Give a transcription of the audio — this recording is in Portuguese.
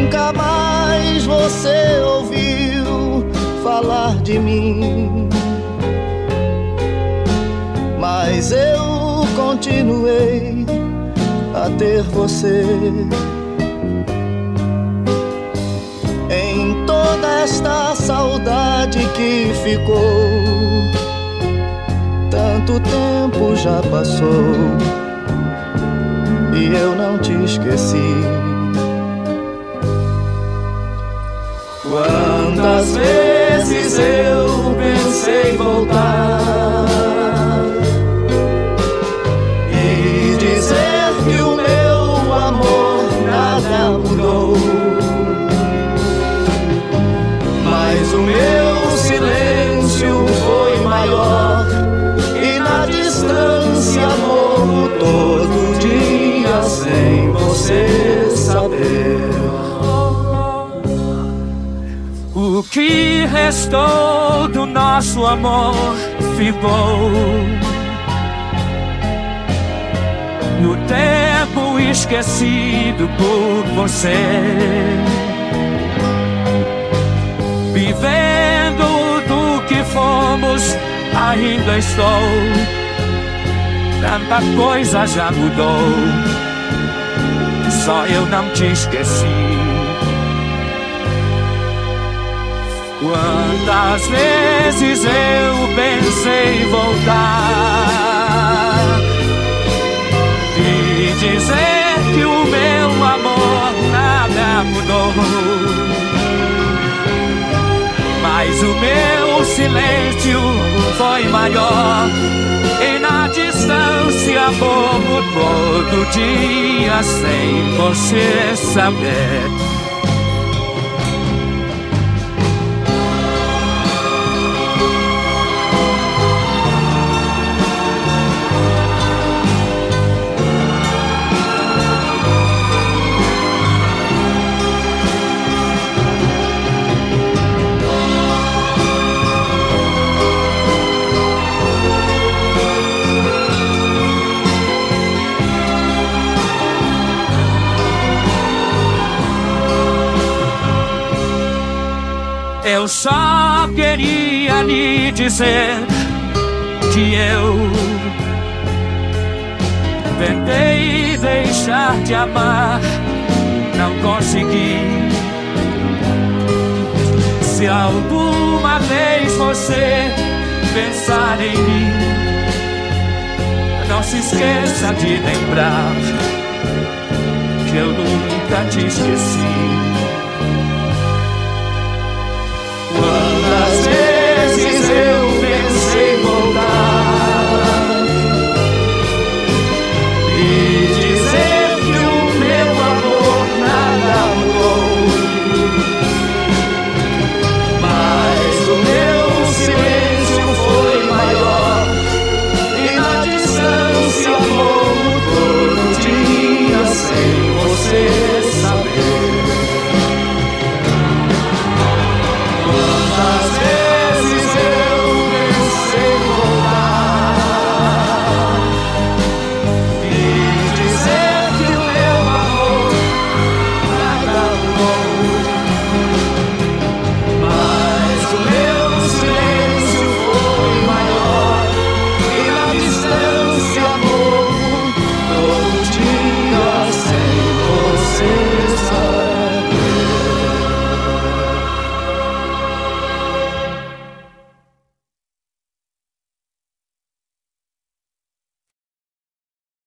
Nunca mais você ouviu falar de mim, mas eu continuei a ter você. Em toda esta saudade que ficou, tanto tempo já passou e eu não te esqueci. Quantas vezes eu pensei voltar e dizer que o meu amor nada mudou, mas o meu silêncio foi maior e na distância morro todo dia sem você saber. O que restou do nosso amor ficou no tempo esquecido por você. Vivendo do que fomos, ainda estou. Tanta coisa já mudou, só eu não te esqueci. Quantas vezes eu pensei voltar e dizer que o meu amor nada mudou, mas o meu silêncio foi maior e na distância morro todo dia sem você saber. Eu só queria lhe dizer que eu tentei deixar de amar, não consegui. Se alguma vez você pensar em mim, não se esqueça de lembrar que eu nunca te esqueci.